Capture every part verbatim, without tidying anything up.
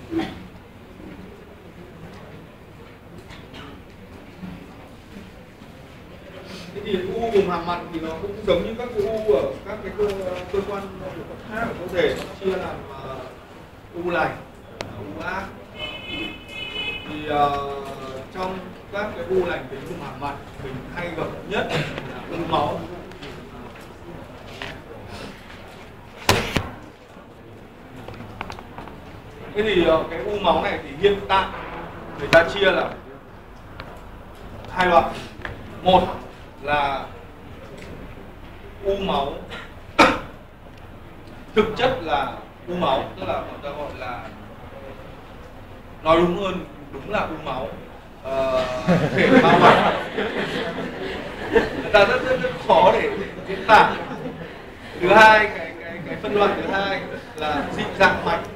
Thế thì u vùng hàm mặt thì nó cũng giống như các cái u ở các cái cơ, cơ quan khác ở cơ thể, nó chia làm uh, u lành, u ác. Thì uh, trong các cái u lành tính vùng hàm mặt mình hay gặp nhất là u máu. Thế thì uh, cái u máu này thì hiện tại người ta chia là hai loại. Một là u máu thực chất là u máu, tức là người ta gọi là, nói đúng hơn đúng là u máu uh, thể bao mạch. Người ta rất rất rất khó để diễn tả. Thứ hai, cái cái cái phân loại thứ hai là dị dạng mạch.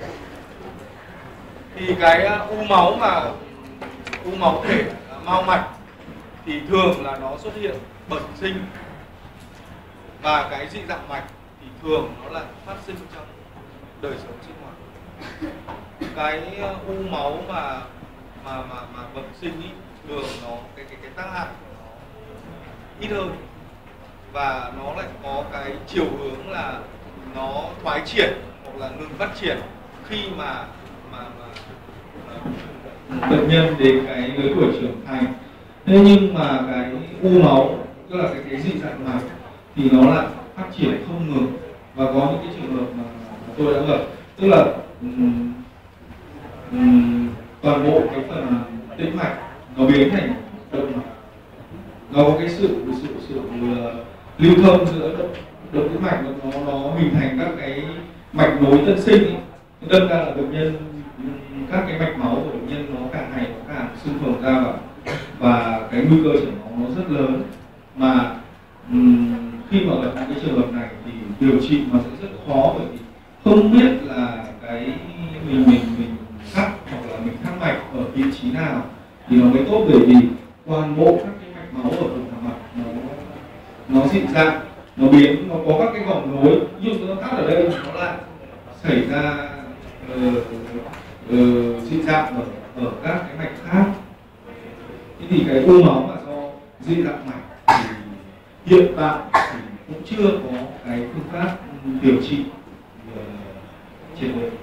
Thì cái u máu mà u máu thể mao mạch thì thường là nó xuất hiện bẩm sinh, và cái dị dạng mạch thì thường nó là phát sinh trong đời sống sinh hoạt. Cái u máu mà mà mà mà bẩm sinh ý, thường nó cái cái cái tác hại của nó ít hơn, và nó lại có cái chiều hướng là nó thoái triển hoặc là ngừng phát triển khi mà mà, mà bệnh nhân đến cái lứa tuổi trưởng thành. Thế nhưng mà cái u máu, tức là cái, cái dị dạng mạch thì nó lại phát triển không ngừng, và có những cái trường hợp mà tôi đã gặp, tức là um, um, toàn bộ cái phần tĩnh mạch nó biến thành động mạch, nó có cái sự sự sự uh, lưu thông giữa động động tĩnh mạch, nó nó hình thành các cái mạch nối tân sinh ấy. Đâm ra là bệnh nhân, các cái mạch máu của bệnh nhân nó càng ngày nó càng xưng phồng ra, và và cái nguy cơ chảy máu nó rất lớn. Mà um, khi mà gặp những cái trường hợp này thì điều trị nó sẽ rất khó, bởi vì không biết là cái mình mình mình cắt hoặc là mình thắt mạch ở vị trí nào thì nó mới tốt, bởi vì toàn bộ các cái mạch máu ở vùng hàm mặt nó nó dị dạng, nó biến, nó có các cái vòng nối, ví dụ nó cắt ở đây nó lại xảy ra uh, uh, dị dạng ở ở các cái mạch khác. Thế thì cái u máu mà do dị dạng mạch thì hiện tại thì cũng chưa có cái phương pháp điều trị uh, triệt để.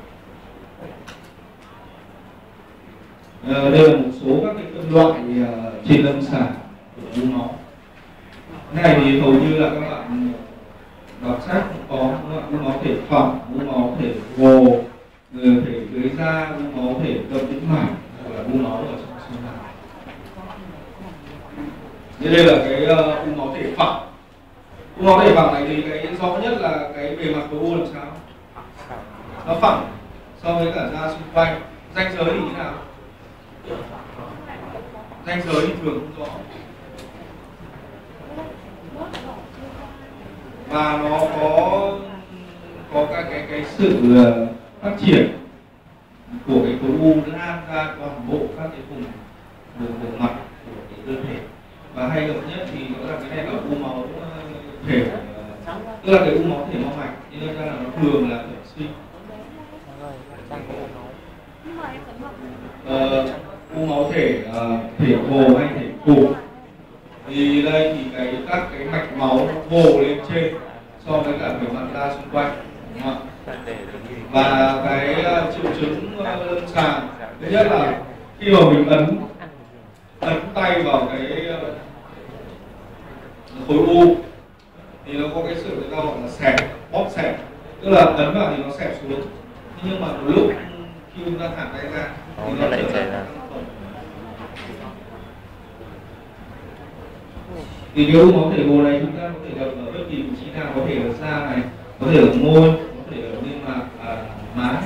Uh, đây là một số các cái phân loại uh, trên lâm sàng của u máu. Cái này thì hầu như là các bạn đọc sách cũng có, u máu thể phẳng, u máu thể gồ, thể dưới da, u máu thể động tĩnh mạch, hoặc là u máu ở trong xương hàm. Đây là cái uh, u máu thể phẳng. U máu thể phẳng này thì cái rõ nhất là cái bề mặt của u làm sao? Nó phẳng so với cả da xung quanh. Ranh giới thì như nào? Ranh giới thì thường không rõ. Và nó có có các cái cái sự phát triển của cái khối u lan ra toàn bộ các cái vùng vùng, vùng mặt của cái cơ thể. Và hay gặp nhất thì nó là cái này là u máu thể, tức là cái u máu thể mau mạch, nên ra là nó thường là bẩm sinh. Uh, u máu thể uh, thể hồ hay thể cụt, thì đây thì cái các cái mạch máu nó vồ lên trên so với cả bề mặt da xung quanh, đúng không ạ? Và cái uh, triệu chứng uh, lâm sàng thứ nhất là khi mà mình ấn ấn tay vào cái uh, khối u thì nó có cái sự người ta gọi là xẹp, bóp xẹp, tức là ấn vào thì nó xẹp xuống. Thế nhưng mà một lúc khi chúng ta thả tay ra thì nó lại chảy ra. Thì cái u máu thể hồ này chúng ta có thể gặp ở bất kỳ vị trí nào, có thể ở da này, có thể ở môi, có thể ở niêm mạc, à, má.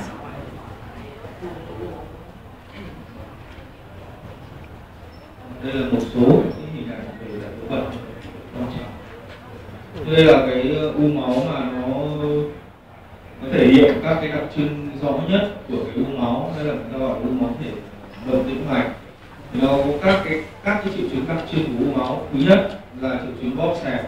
Đây là một số những hình ảnh về giải phẫu vật quan trọng. Đây là cái u máu mà nó nó thể hiện các cái đặc trưng rõ nhất của cái u máu. Đây là người ta gọi u máu thể động tĩnh mạch. Thì nó có các cái các cái triệu chứng đặc trưng của u máu. Thứ nhất là triệu chứng bóp xẹp,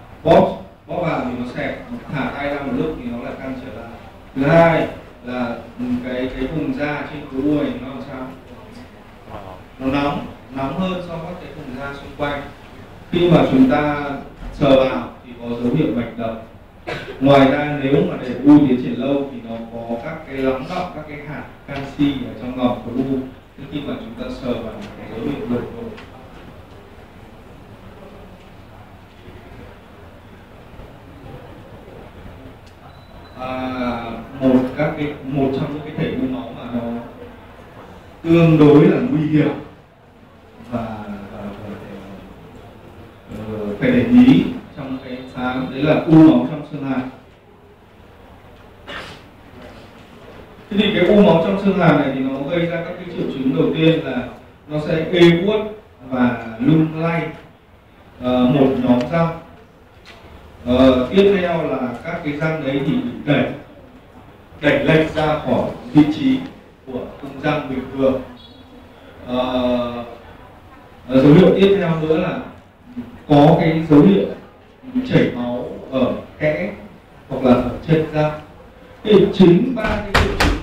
bóp bóp vào thì nó xẹp, thả tay ra một lúc thì nó lại căng trở lại. Thứ hai là cái cái vùng da trên khối u này nó làm sao? Nó nóng, nóng hơn so với cái vùng da xung quanh. Khi mà chúng ta sờ vào thì có dấu hiệu bệnh đập. Ngoài ra nếu mà để u tiến triển lâu thì nó có các cái lắng đọng các cái hạt canxi ở trong ngọc của u. Khi mà chúng ta sờ vào cái dấu hiệu đột ngột. À, một các cái một trong những cái thể u máu mà nó tương đối là nguy hiểm và, và, và uh, phải để ý trong cái khám đấy là u máu trong xương hàm. Thế thì cái u máu trong xương hàm này thì nó gây ra các cái triệu chứng đầu tiên là nó sẽ ê buốt và lung lay, uh, một nhóm răng. Uh, tiếp theo là các cái răng đấy thì bị đẩy đẩy lệch ra khỏi vị trí của khung răng bình thường. Uh, dấu hiệu tiếp theo nữa là có cái dấu hiệu chảy máu ở kẽ hoặc là ở chân răng. Thì chính ba cái triệu chứng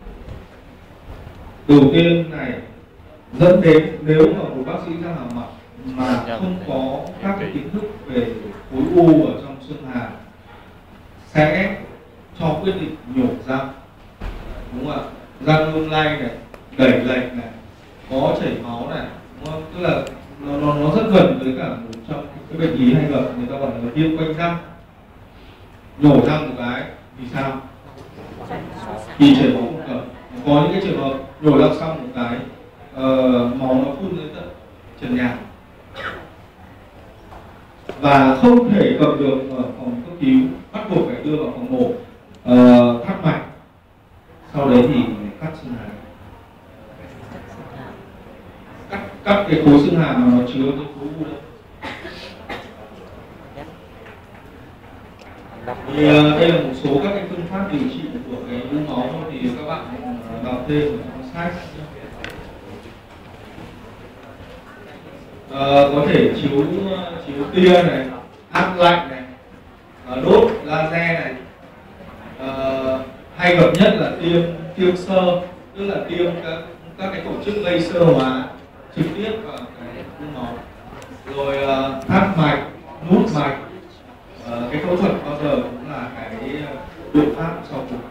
đầu tiên này dẫn đến nếu mà một bác sĩ răng hàm mặt mà không có các cái kiến thức về khối u ở trong xương hàm sẽ cho quyết định nhổ răng, đúng không ạ? Răng lung lay này, đẩy lệch này, có chảy máu này, đúng không? Tức là nó, nó, nó rất gần với cả một trong cái bệnh lý hay gặp người ta gọi là viêm quanh răng. Nhổ răng một cái thì sao? Thì chảy máu không cần. Có những cái trường hợp nhổ răng xong một cái uh, máu nó phun đến tận trần nhà và không thể cầm được ở phòng cấp cứu, bắt buộc phải đưa vào phòng mổ, uh, thắt mạch, sau đấy thì cắt xương hàm, cắt cắt cái khối xương hàm mà nó chứa cái khối u đấy. Thì uh, đây là một số các cái phương pháp điều trị của cái u máu thì các bạn đọc thêm ở trong sách. Uh, có thể chiếu chiếu tia này, áp lạnh này, uh, đốt laser này, uh, hay gặp nhất là tiêm tiêm sơ, tức là tiêm các các cái tổ chức laser hóa trực tiếp vào cái u máu, rồi uh, thắt mạch, nút mạch. Uh, cái phẫu thuật bao giờ cũng là cái biện pháp sau cùng.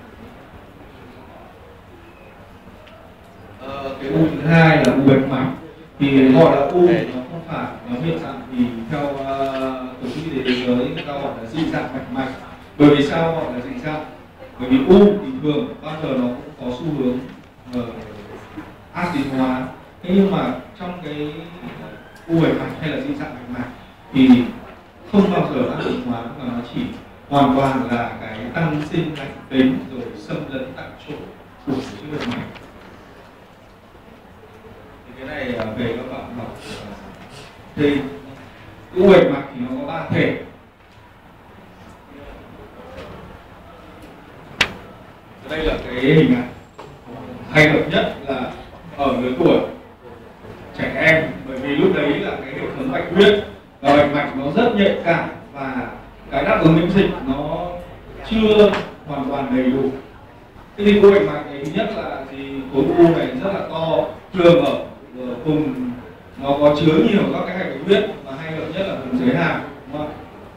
Uh, cái u thứ hai là u bạch mạch. Thì gọi là u nó không phải nó hiện dạng thì theo uh, tổ chức y tế thế giới người ta gọi là dị dạng mạch mạch. Bởi vì sao gọi là dị dạng? Bởi vì u thì thường bao giờ nó cũng có xu hướng uh, ác tính hóa. Thế nhưng mà trong cái u bạch mạch hay là dị dạng mạch mạch thì không bao giờ ác tính hóa, mà nó chỉ hoàn toàn là cái tăng sinh lành tính rồi xâm lấn tại chỗ của cái bạch mạch. Cái này về các bạn học thì u bạch mạch thì nó có ba thể. Đây là cái hình ảnh hay gặp nhất là ở lứa tuổi trẻ em, bởi vì lúc đấy là cái hệ thống bạch huyết và bạch mạch nó rất nhạy cảm và cái đáp ứng miễn dịch nó chưa hoàn toàn đầy đủ. Thế thì u bạch mạch này thứ nhất là thì khối u này rất là to, thường ở vùng nó có chứa nhiều các cái hạch bạch huyết và hay gặp nhất là vùng dưới hàm, đúng không?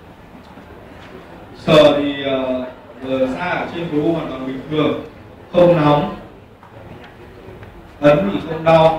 Sờ thì uh, da ở trên khối u hoàn toàn bình thường, không nóng, ấn thì không đau,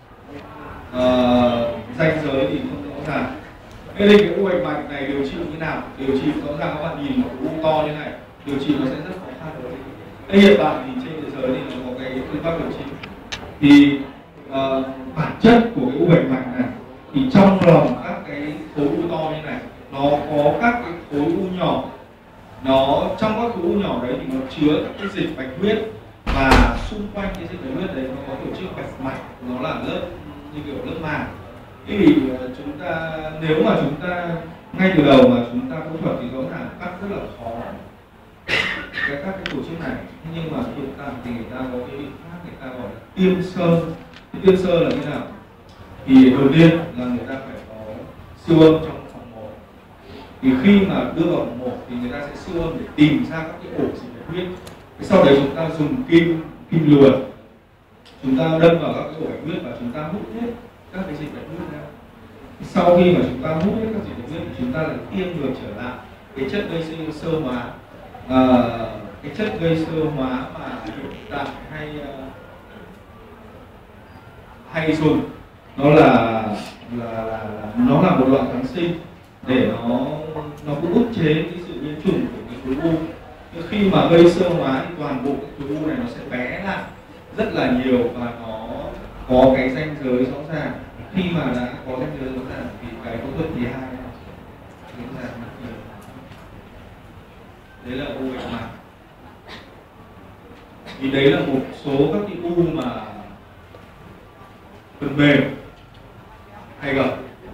uh, ranh giới thì không rõ ràng. Thế thì cái u bạch mạch này điều trị như nào? Điều trị rõ ràng các bạn nhìn một u to như này, điều trị nó sẽ rất khó khăn. Thế hiện tại thì trên thế giới thì nó có cái phương pháp điều trị. Thì uh, bản chất của cái u bạch mạch này thì trong lòng các cái khối u to như này nó có các cái khối u nhỏ, nó trong các khối u nhỏ đấy thì nó chứa các cái dịch bạch huyết và xung quanh cái dịch bạch huyết đấy nó có tổ chức bạch mạch, nó là lớp như kiểu lớp màng. Thế thì chúng ta nếu mà chúng ta ngay từ đầu mà chúng ta phẫu thuật thì rõ ràng cắt rất là khó cái các cái tổ chức này. Nhưng mà hiện tại thì người ta có cái biện pháp người ta gọi là tiêm sơ. Cái tiêm sơ là như nào? Thì đầu tiên là người ta phải có siêu âm trong phòng mổ. Thì khi mà đưa vào phòng mổ thì người ta sẽ siêu âm để tìm ra các cái ổ dịch bạch huyết Sau đấy chúng ta dùng kim kim luồn, chúng ta đâm vào các cái ổ bạch huyết và chúng ta hút hết các cái dịch bạch huyết ra. Sau khi mà chúng ta hút hết các dịch bạch huyết thì chúng ta lại tiêm ngược trở lại cái chất gây sơ hóa, à, cái chất gây sơ hóa mà hiện tại hay uh, hay dùng, nó là là, là, là nó là một loại kháng sinh để nó nó cũng ức chế cái sự nhiễm trùng của cái khối u. Khi mà gây sơ hóa thì toàn bộ cái khối u này nó sẽ bé lại rất là nhiều và nó có cái ranh giới rõ ràng. Khi mà đã có ranh giới rõ ràng thì cái phẫu thuật thứ hai diễn ra rất nhiều. Đấy là u bạch mạc. Thì đấy là một số các cái u mà phần mềm hay gặp.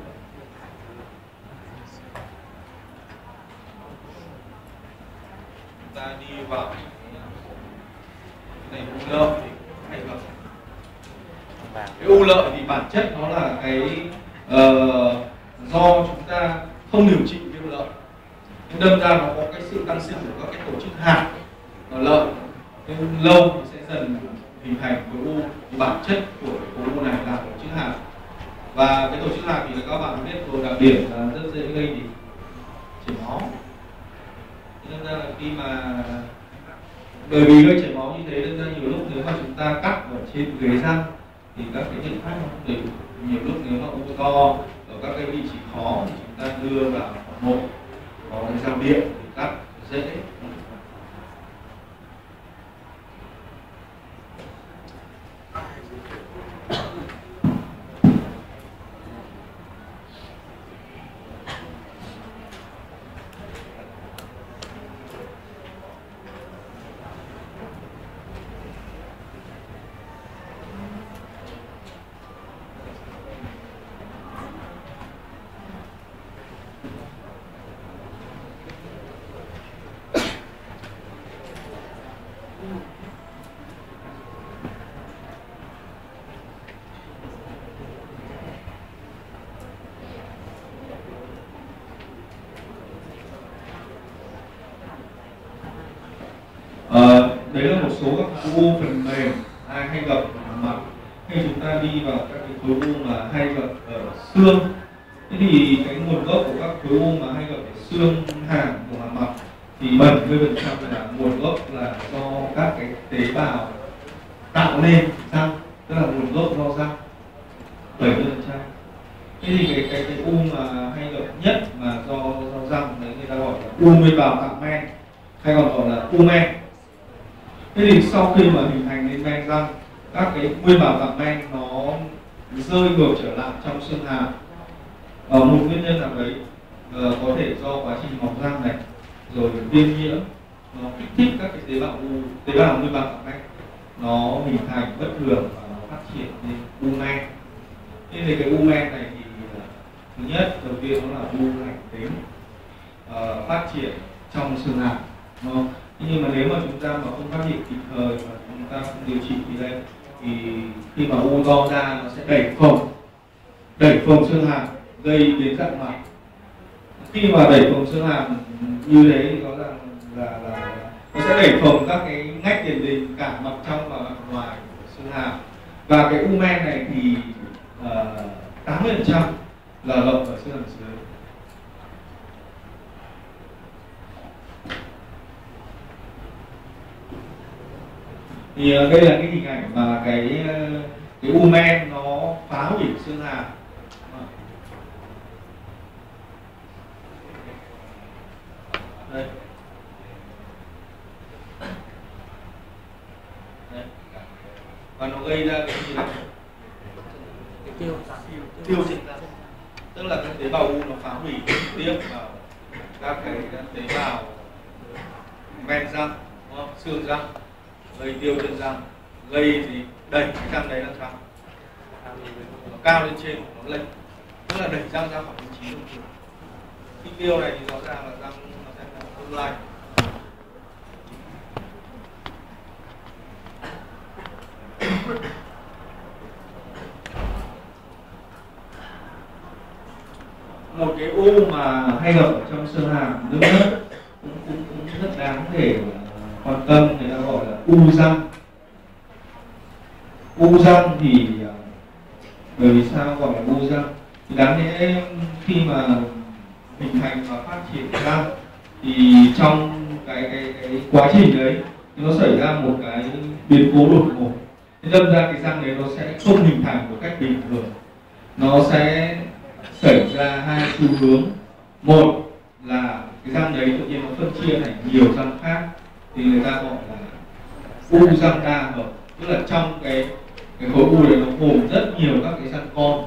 Ta đi vào này u lợi thì hay gặp. Cái u lợi thì bản chất nó là cái uh, do chúng ta không điều trị viêm lợi, nhưng đâm ra nó có cái sự tăng sinh của các cái tổ chức hạt ở lợi, nên lâu thì sẽ dần hình thành khối u. Bản chất của khối u này là tổ chức hạt, và cái tổ chức hạt thì các bạn biết rồi, đặc điểm là rất dễ gây gì chảy máu. Nên ra là khi mà bởi vì gây chảy máu như thế nên ra nhiều lúc nếu mà chúng ta cắt ở trên ghế răng thì các cái biện pháp nó không đầy đủ. Nhiều lúc nếu mà u to ở các cái vị trí khó thì chúng ta đưa vào phòng mổ có cái dao điện thì cắt dễ. Ờ, đấy là một số các khối u phần mềm ai hay gặp ở mặt, hay chúng ta đi vào các cái khối u mà hay gặp ở xương. Thế thì cái nguồn gốc của các khối u mà hay gặp ở xương hàm của hàm mặt thì bảy mươi phần trăm là nguồn gốc là do các cái tế bào tạo nên răng, tức là nguồn gốc do răng, bảy mươi phần trăm. Thế thì cái cái cái u mà hay gặp nhất mà do do răng đấy người ta gọi là u nguyên bào tạo men, hay còn gọi là u men. Thế thì sau khi mà hình thành nên men răng, các cái nguyên bào tạo men nó rơi ngược trở lại trong xương hàm. Ở một nguyên nhân nào đấy, uh, có thể do quá trình mọc răng này, rồi viêm nhiễm, nó kích thích các cái tế bào u, tế bào nguyên bào tạo men nó hình thành bất thường và nó phát triển nên u men. Nên thì cái u men này thì uh, thứ nhất, đầu tiên nó là u lành tính, uh, phát triển trong xương hàm. Nó nhưng mà nếu mà chúng ta mà không phát hiện kịp thời và chúng ta không điều trị thì đây thì khi mà u to ra nó sẽ đẩy phồng đẩy phồng xương hàm gây đến rạn mặt. Khi mà đẩy phồng xương hàm như thế thì rõ ràng là, là, là nó sẽ đẩy phồng các cái ngách tiền đình cả mặt trong và mặt ngoài của xương hàm. Và cái u men này thì uh, tám mươi phần trăm là lộng ở xương hàm dưới. Thì uh, đây là cái hình ảnh mà cái uh, cái u men nó phá hủy xương hàm. Đây. Đây. Và nó gây ra cái gì này? Cái tiêu tiêu dịch ra. Tức là cái tế bào u nó phá hủy trực tiếp vào các cái tế bào men răng, xương răng, gây tiêu trên răng, gây gì đẩy cái răng đấy ra răng, nó cao lên trên, nó lệch, tức là đẩy răng ra khỏi vị trí thông thường. Khi tiêu này thì rõ ràng là răng nó sẽ không lành. Một cái u mà hay gặp ở trong xương hàm nước cũng, cũng, cũng rất đáng để quan tâm, người ta gọi u răng. U răng thì bởi vì sao gọi là u răng? Thì đáng lẽ khi mà hình thành và phát triển răng thì trong cái cái cái quá trình đấy thì nó xảy ra một cái biến cố đột ngột, thế đâm ra cái răng đấy nó sẽ không hình thành một cách bình thường, nó sẽ xảy ra hai xu hướng. Một là cái răng đấy tự nhiên nó phân chia thành nhiều răng khác thì người ta gọi là u răng đa hợp, tức là trong cái cái khối u đấy nó gồm rất nhiều các cái răng con.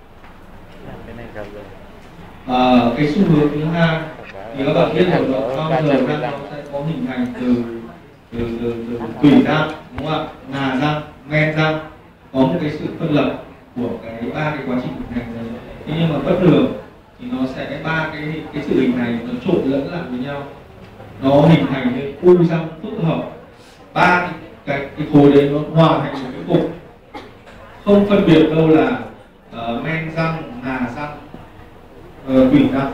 À, cái xu hướng thứ hai thì các bạn biết rồi, nó bao giờ răng nó sẽ có hình thành từ từ từ, từ tủy răng, đúng không ạ, ngà răng, men răng, có một cái sự phân lập của cái ba cái quá trình hình thành đấy. Thế nhưng mà bất thường thì nó sẽ ba cái cái sự hình thành nó trộn lẫn lại với nhau, nó hình thành cái u răng phức hợp. Ba cái, cái cái khối đấy nó hòa thành một cái cục, không phân biệt đâu là uh, men răng, ngà răng, uh, tủy răng.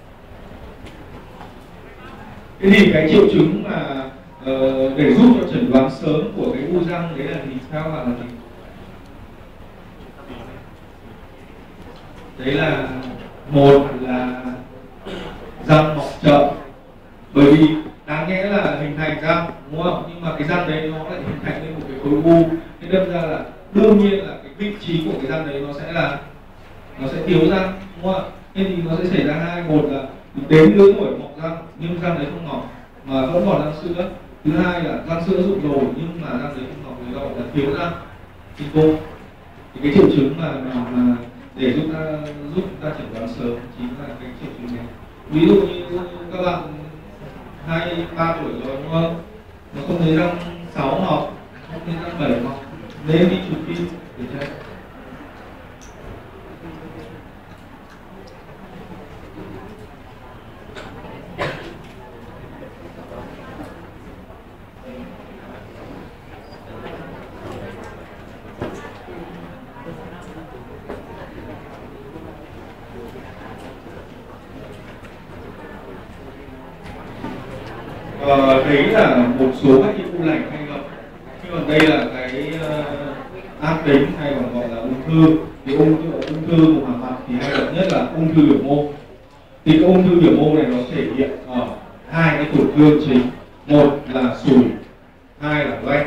Thế thì cái triệu chứng mà uh, để giúp cho chẩn đoán sớm của cái u răng đấy là gì, theo bạn là gì? Đấy là một là răng mọc chậm, bởi vì đáng nghĩa là hình thành răng, đúng không? Nhưng mà cái răng đấy nó lại hình thành lên một cái khối u, thế đâm ra là đương nhiên là cái vị trí của cái răng đấy nó sẽ là nó sẽ thiếu răng, đúng không ạ? Thế thì nó sẽ xảy ra hai, một là đến lứa tuổi mọc răng nhưng răng đấy không mọc mà vẫn còn răng sữa. Thứ hai là răng sữa rụng rồi nhưng mà răng đấy không mọc, thì gọi là thiếu răng sinh cô. Thì cái triệu chứng mà, mà, mà để giúp ta giúp ta chẩn đoán sớm chính là cái triệu chứng này. Ví dụ như các bạn hai ba tuổi rồi, đúng không, nó không thấy răng sáu mọc, không thấy răng bảy mọc, nên đi chụp phim để check. Ờ, đấy là một số các cái u lành hay gặp, nhưng mà đây là cái uh, ác tính hay còn gọi là ung thư. Thì ung thư ung thư của hàm mặt thì hay gặp nhất là ung thư biểu mô. Thì cái ung thư biểu mô này nó thể hiện ở hai cái tổn thương chính, một là sùi, hai là loét.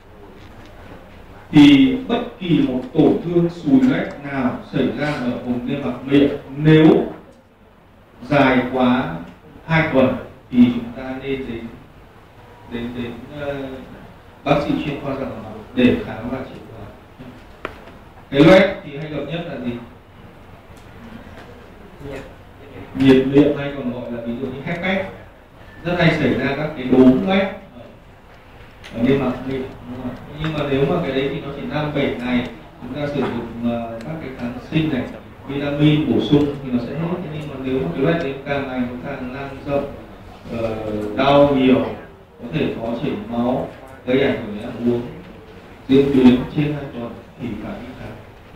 Thì bất kỳ một tổn thương sùi loét nào xảy ra ở vùng niêm mạc miệng nếu dài quá hai tuần thì chúng ta nên đến đến đến uh, bác sĩ chuyên khoa răng hàm mặt để khám và chẩn đoán. Cái loét thì hay gặp nhất là gì? Nhiệt miệng hay còn gọi là ví dụ như hép ép, rất hay xảy ra các cái đốm loét ở niêm mạc miệng. Nhưng mà nếu mà cái đấy thì nó chỉ năm bảy ngày, chúng ta sử dụng uh, các cái kháng sinh này, vitamin bổ sung thì nó sẽ hết. Nhưng mà nếu mà cái loét đấy càng ngày nó càng lan rộng, uh, đau nhiều, có thể có chảy máu, gây ảnh hưởng đến ăn uống, diễn biến trên hai tuần thì phải đi khám.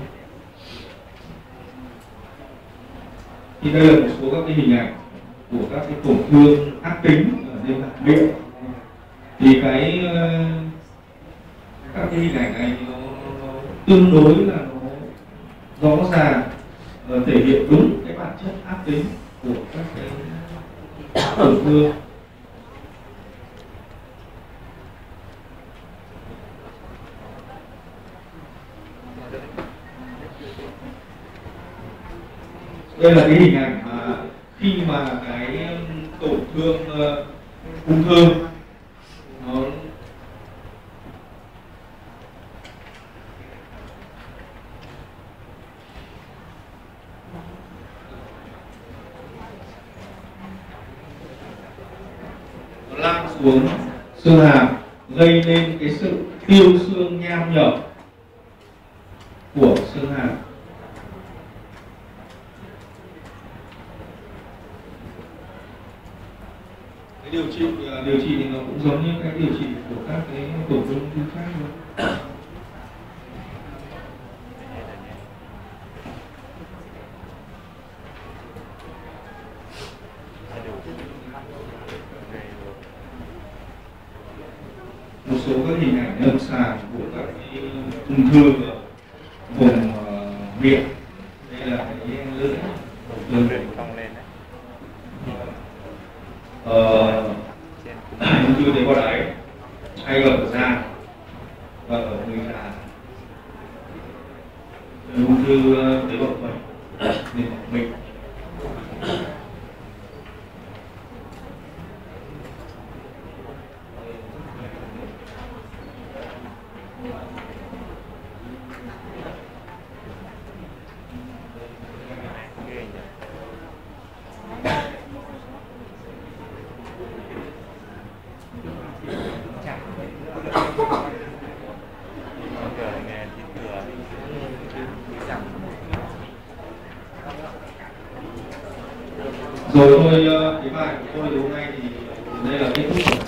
Thì đây là một số các cái hình ảnh của các cái tổn thương ác tính ở niêm mạc miệng. Thì cái uh, các cái hình ảnh này thì nó, nó, nó tương đối là nó rõ ràng, uh, thể hiện đúng cái bản chất ác tính của các cái tổn thương. Đây là cái hình ảnh mà khi mà cái tổn thương uh, ung thư nó nó lan xuống xương hàm, gây nên cái sự tiêu xương nham nhở của xương hàm. Điều trị điều trị thì nó cũng giống như cái điều trị của các cái tổn thương ung thư khác thôi. Một số các ung thư ở vùng uh, miệng. Đây là cái lưỡi lưỡi lưỡi cong lên đấy. Ờ, ung thư tế bào đáy hay ở da và ở người già, ung thư tế bào phổi nên mình rồi thôi. Cái bài của tôi hôm nay thì đây là kết thúc.